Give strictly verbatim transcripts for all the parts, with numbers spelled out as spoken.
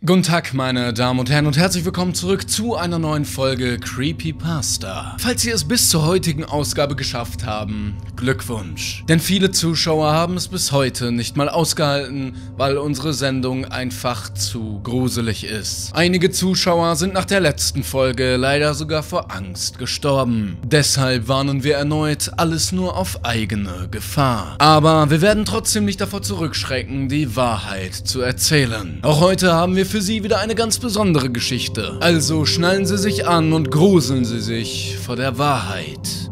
Guten Tag, meine Damen und Herren, und herzlich willkommen zurück zu einer neuen Folge Creepypasta. Falls Sie es bis zur heutigen Ausgabe geschafft haben, Glückwunsch. Denn viele Zuschauer haben es bis heute nicht mal ausgehalten, weil unsere Sendung einfach zu gruselig ist. Einige Zuschauer sind nach der letzten Folge leider sogar vor Angst gestorben. Deshalb warnen wir erneut, alles nur auf eigene Gefahr. Aber wir werden trotzdem nicht davor zurückschrecken, die Wahrheit zu erzählen. Auch heute haben wir für Sie wieder eine ganz besondere Geschichte. Also schnallen Sie sich an und gruseln Sie sich vor der Wahrheit.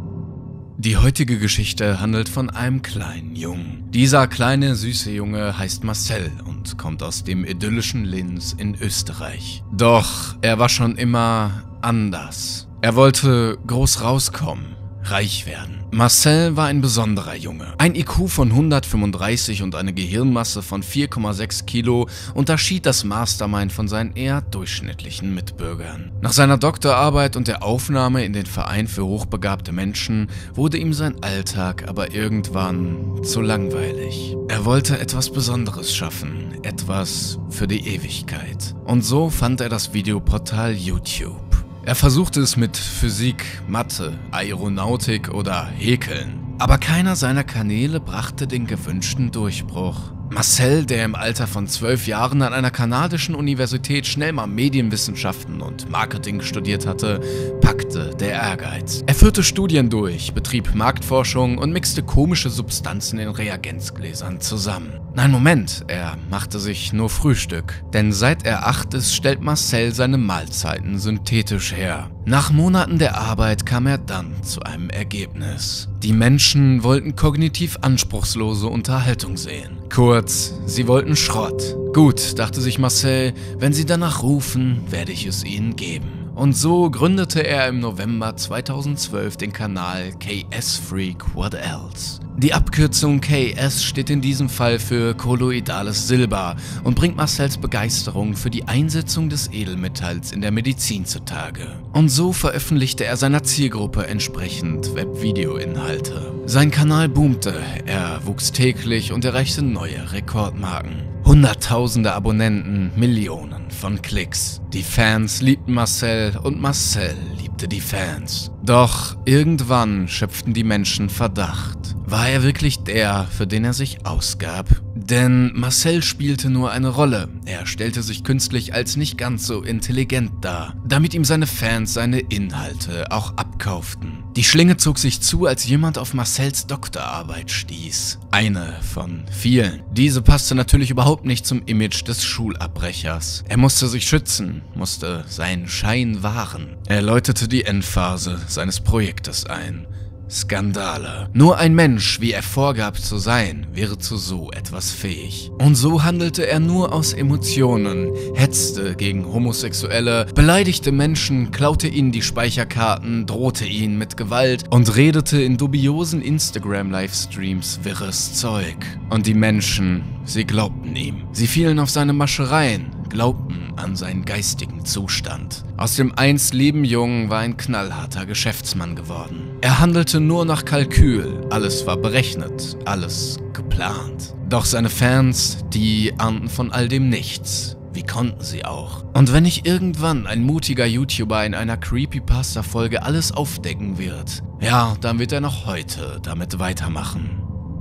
Die heutige Geschichte handelt von einem kleinen Jungen. Dieser kleine, süße Junge heißt Marcel und kommt aus dem idyllischen Linz in Österreich. Doch er war schon immer anders. Er wollte groß rauskommen, reich werden. Marcel war ein besonderer Junge. Ein I Q von hundertfünfunddreißig und eine Gehirnmasse von vier Komma sechs Kilo unterschied das Mastermind von seinen eher durchschnittlichen Mitbürgern. Nach seiner Doktorarbeit und der Aufnahme in den Verein für hochbegabte Menschen wurde ihm sein Alltag aber irgendwann zu langweilig. Er wollte etwas Besonderes schaffen, etwas für die Ewigkeit. Und so fand er das Videoportal YouTube. Er versuchte es mit Physik, Mathe, Aeronautik oder Häkeln. Aber keiner seiner Kanäle brachte den gewünschten Durchbruch. Marcel, der im Alter von zwölf Jahren an einer kanadischen Universität schnell mal Medienwissenschaften und Marketing studiert hatte, packte der Ehrgeiz. Er führte Studien durch, betrieb Marktforschung und mixte komische Substanzen in Reagenzgläsern zusammen. Nein, Moment, er machte sich nur Frühstück. Denn seit er acht ist, stellt Marcel seine Mahlzeiten synthetisch her. Nach Monaten der Arbeit kam er dann zu einem Ergebnis. Die Menschen wollten kognitiv anspruchslose Unterhaltung sehen. Kurz, sie wollten Schrott. Gut, dachte sich Marcel, wenn sie danach rufen, werde ich es ihnen geben. Und so gründete er im November zweitausendzwölf den Kanal K S Freak What Else. Die Abkürzung K S steht in diesem Fall für kolloidales Silber und bringt Marcels Begeisterung für die Einsetzung des Edelmetalls in der Medizin zutage. Und so veröffentlichte er seiner Zielgruppe entsprechend Webvideo-Inhalte. Sein Kanal boomte, er wuchs täglich und erreichte neue Rekordmarken. Hunderttausende Abonnenten, Millionen von Klicks. Die Fans liebten Marcel und Marcel liebte die Fans. Doch irgendwann schöpften die Menschen Verdacht. War er wirklich der, für den er sich ausgab? Denn Marcel spielte nur eine Rolle. Er stellte sich künstlich als nicht ganz so intelligent dar, damit ihm seine Fans seine Inhalte auch abkauften. Die Schlinge zog sich zu, als jemand auf Marcels Doktorarbeit stieß. Eine von vielen. Diese passte natürlich überhaupt nicht zum Image des Schulabbrechers. Er musste sich schützen, musste seinen Schein wahren. Er läutete die Endphase seines Projektes ein. Skandale. Nur ein Mensch, wie er vorgab zu sein, wäre zu so etwas fähig. Und so handelte er nur aus Emotionen, hetzte gegen Homosexuelle, beleidigte Menschen, klaute ihnen die Speicherkarten, drohte ihnen mit Gewalt und redete in dubiosen Instagram-Livestreams wirres Zeug. Und die Menschen, sie glaubten ihm. Sie fielen auf seine Maschereien, glaubten an seinen geistigen Zustand. Aus dem einst lieben Jungen war ein knallharter Geschäftsmann geworden. Er handelte nur nach Kalkül, alles war berechnet, alles geplant. Doch seine Fans, die ahnten von all dem nichts. Wie konnten sie auch? Und wenn nicht irgendwann ein mutiger YouTuber in einer Creepypasta-Folge alles aufdecken wird, ja, dann wird er noch heute damit weitermachen.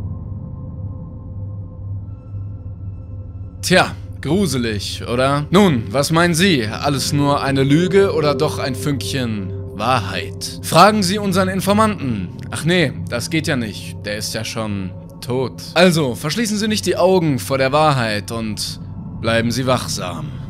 Tja, gruselig, oder? Nun, was meinen Sie? Alles nur eine Lüge oder doch ein Fünkchen Wahrheit? Fragen Sie unseren Informanten. Ach nee, das geht ja nicht. Der ist ja schon tot. Also, verschließen Sie nicht die Augen vor der Wahrheit und bleiben Sie wachsam.